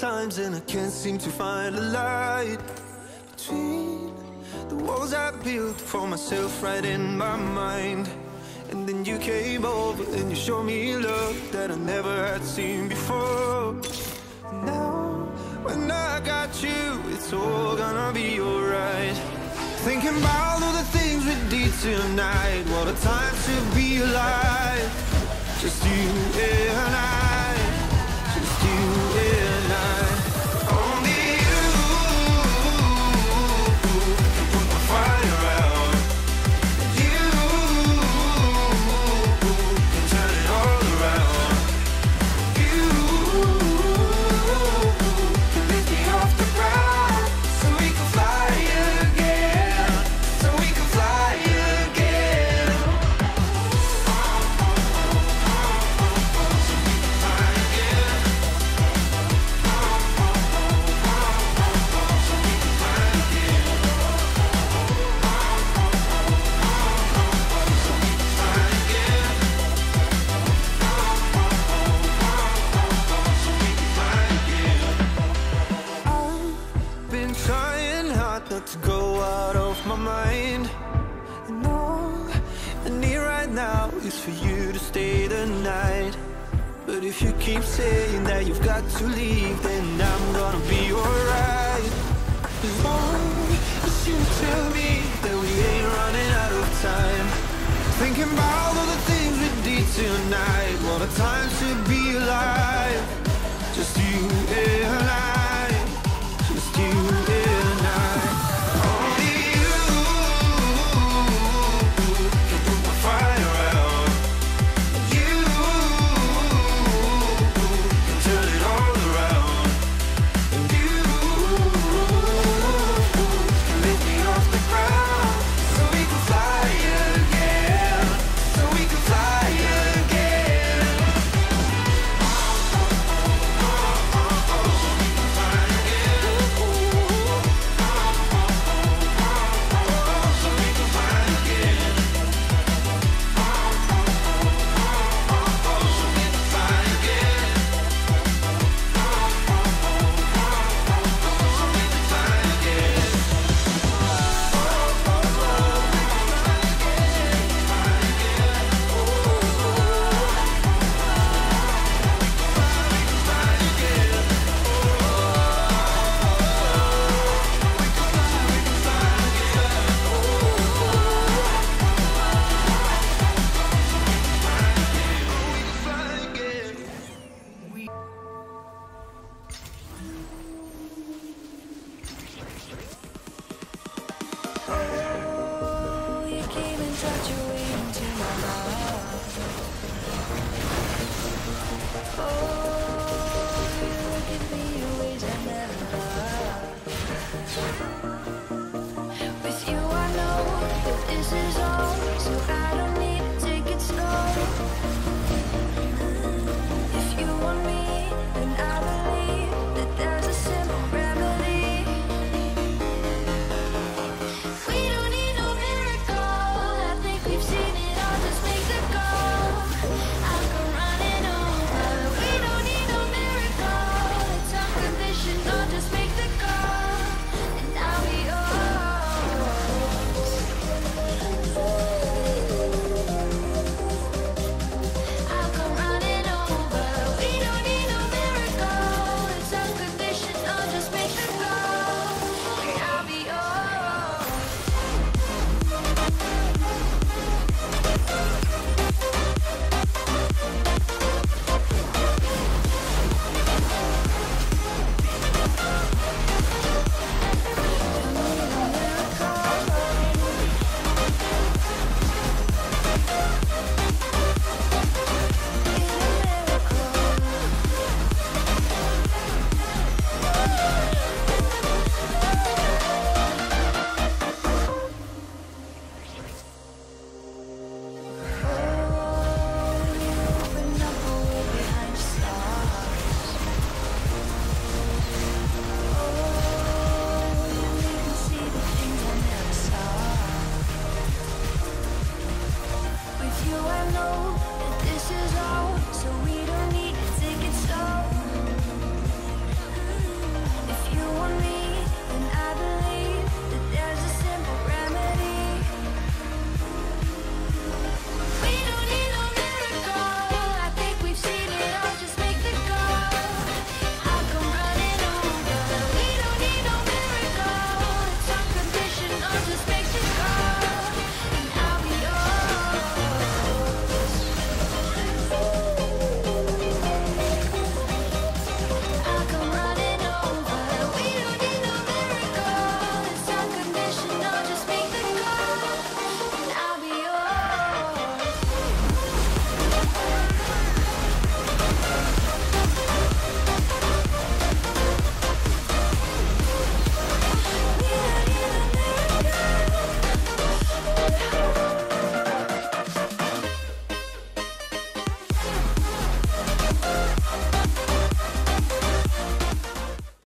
times and I can't seem to find a light between the walls I built for myself right in my mind. And then you came over and you showed me love that I never had seen before. Now, when I got you, it's all gonna be alright. Thinking about all the things we did tonight. What a time to be alive. Just you and I. Just you and I. Only you can put the fire out. You can turn it all around. You can lift me off the ground so we can fly again. So we can fly again. Been trying hard not to go out of my mind. And all I need right now is for you to stay the night. But if you keep saying that you've got to leave, then I'm gonna be alright. As long as you tell me that we ain't running out of time. Thinking about all the things we did tonight. What a time to be alive. Just you and I. Just you and I. Only you can put the fire out. You can turn it all around. And you can lift me off the ground so we can fly again. So we can fly again. With you I know that this is all, so